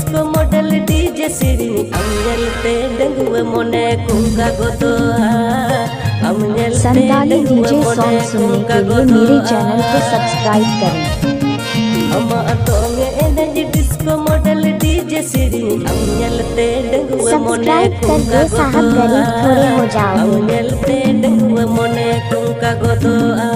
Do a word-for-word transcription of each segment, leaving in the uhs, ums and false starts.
disco model D J Siri amnyal te dengwe mone kunga godoa amnyal te Santali DJ song सुनने के लिए मेरे channel को subscribe करें। अम्मा तोंगे एनर्जी डिस्को मॉडल डीजे सिरी amnyal te dengwe mone kunga godoa amnyal te dengwe mone kunga godoa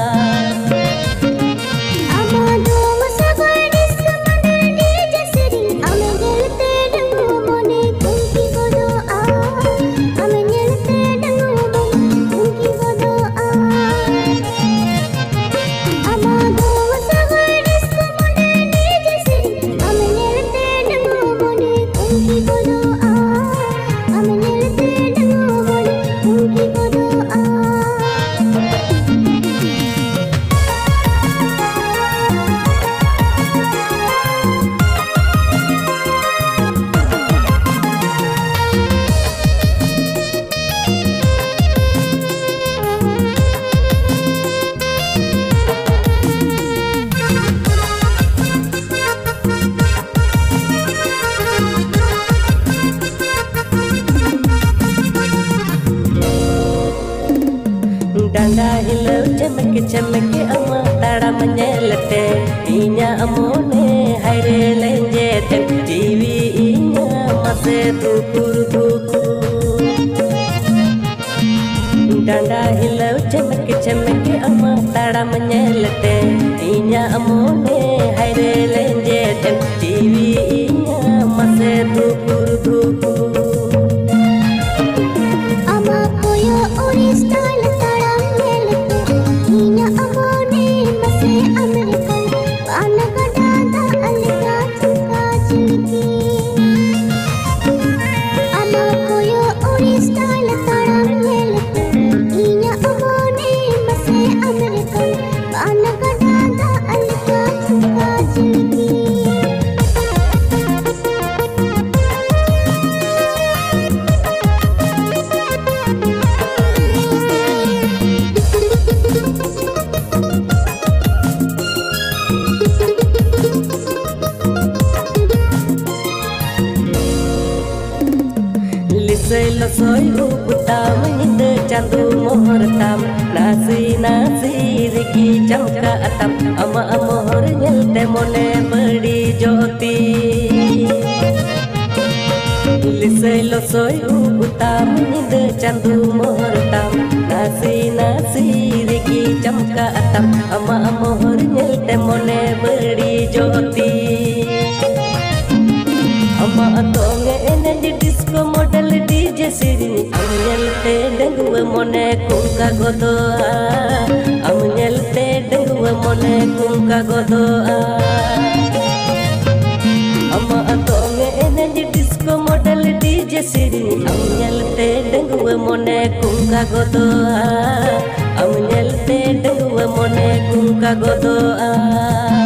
Danda hilau cemeke cemeke ama tara menyelete inya amone haire lenjete T V inya mase tukur tukur Danda hilau cemeke cemeke ama tara menyelete inya amone haire lenjete T V inya mase tukur tukur ama koyo ori style Selo soy uputam inde chandu mohortam nasi nasi riki chamka atam ama amohor nyelte mone badi joti Selo soy uputam inde chandu mohortam nasi nasi riki chamka atam ama amohor nyelte mone badi joti Ama atonge energy disco model D J Siri amnyal te dengwe mone kunga godoa amnyal te dengwe mone kunga godoa Ama atonge energy disco model D J Siri amnyal te dengwe mone kunga godoa amnyal te dengwe mone kunga godoa